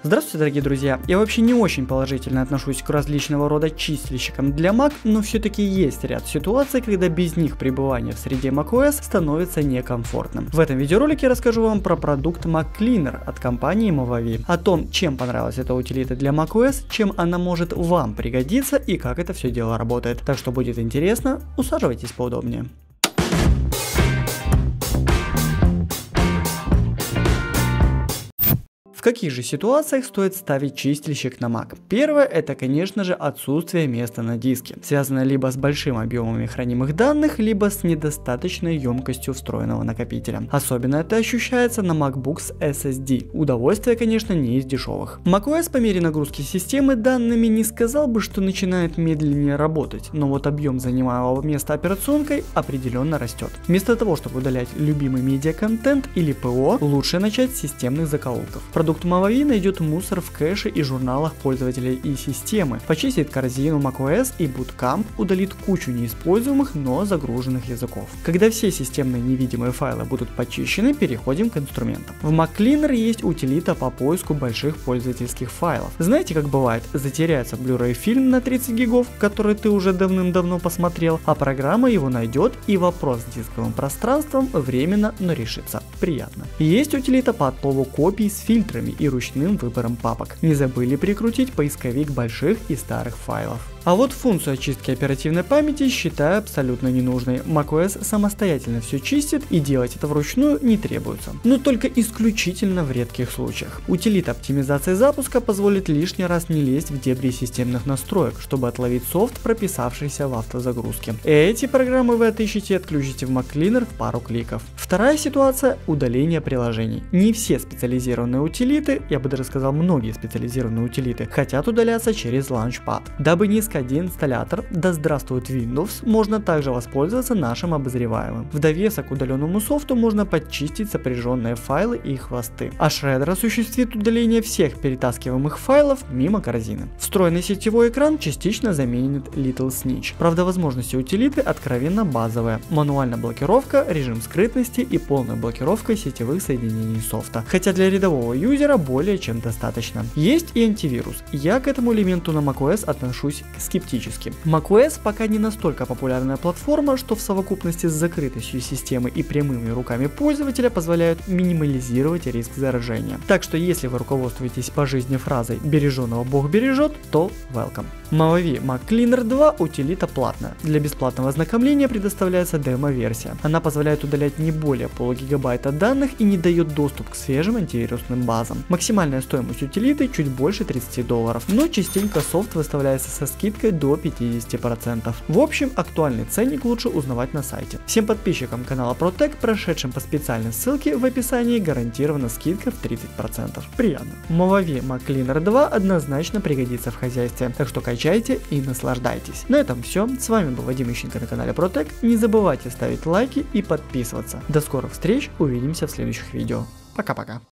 Здравствуйте, дорогие друзья! Я вообще не очень положительно отношусь к различного рода чистильщикам для Mac, но все-таки есть ряд ситуаций, когда без них пребывание в среде macOS становится некомфортным. В этом видеоролике я расскажу вам про продукт Mac Cleaner от компании Movavi, о том, чем понравилась эта утилита для macOS, чем она может вам пригодиться и как это все дело работает. Так что будет интересно, усаживайтесь поудобнее. В каких же ситуациях стоит ставить чистильщик на Mac? Первое, это, конечно же, отсутствие места на диске, связанное либо с большим объемами хранимых данных, либо с недостаточной емкостью встроенного накопителя. Особенно это ощущается на MacBook с SSD. Удовольствие, конечно, не из дешевых. macOS по мере нагрузки системы данными не сказал бы, что начинает медленнее работать, но вот объем занимаемого места операционкой определенно растет. Вместо того, чтобы удалять любимый медиа-контент или ПО, лучше начать с системных закоулков. Продукт Movavi найдет мусор в кэше и журналах пользователей и системы, почистит корзину macOS и Bootcamp, удалит кучу неиспользуемых, но загруженных языков. Когда все системные невидимые файлы будут почищены, переходим к инструментам. В Mac Cleaner есть утилита по поиску больших пользовательских файлов. Знаете, как бывает, затеряется Blu-ray фильм на 30 гигов, который ты уже давным-давно посмотрел, а программа его найдет и вопрос с дисковым пространством временно, но решится. Приятно. Есть утилита по отлову копий с фильтрами и ручным выбором папок. Не забыли прикрутить поисковик больших и старых файлов. А вот функцию очистки оперативной памяти считаю абсолютно ненужной. macOS самостоятельно все чистит и делать это вручную не требуется. Но только исключительно в редких случаях. Утилита оптимизации запуска позволит лишний раз не лезть в дебри системных настроек, чтобы отловить софт, прописавшийся в автозагрузке. Эти программы вы отыщете и отключите в Mac Cleaner в пару кликов. Вторая ситуация – удаление приложений. Не все специализированные утилиты, я бы даже сказал многие специализированные утилиты, хотят удаляться через Launchpad. Дабы не искать деинсталлятор, да здравствует Windows, можно также воспользоваться нашим обозреваемым. В довесок к удаленному софту можно подчистить сопряженные файлы и хвосты. А Shredder осуществит удаление всех перетаскиваемых файлов мимо корзины. Встроенный сетевой экран частично заменит Little Snitch. Правда, возможности утилиты откровенно базовые. Мануальная блокировка, режим скрытности и полная блокировка сетевых соединений софта. Хотя для рядового юзера более чем достаточно. Есть и антивирус. Я к этому элементу на macOS отношусь скептически. macOS пока не настолько популярная платформа, что в совокупности с закрытостью системы и прямыми руками пользователя позволяют минимализировать риск заражения. Так что если вы руководствуетесь по жизни фразой «береженого Бог бережет», то welcome. Movavi Mac Cleaner 2 утилита платная. Для бесплатного ознакомления предоставляется демо-версия. Она позволяет удалять не более полугигабайта данных и не дает доступ к свежим антивирусным базам. Максимальная стоимость утилиты чуть больше $30, но частенько софт выставляется со скидкой до 50%. В общем, актуальный ценник лучше узнавать на сайте. Всем подписчикам канала ProTech, прошедшим по специальной ссылке в описании, гарантирована скидка в 30%. Приятно. Movavi Mac Cleaner 2 однозначно пригодится в хозяйстве, так что качайте и наслаждайтесь. На этом все. С вами был Вадим Ищенко на канале ProTech. Не забывайте ставить лайки и подписываться. До скорых встреч, увидимся в следующих видео. Пока-пока.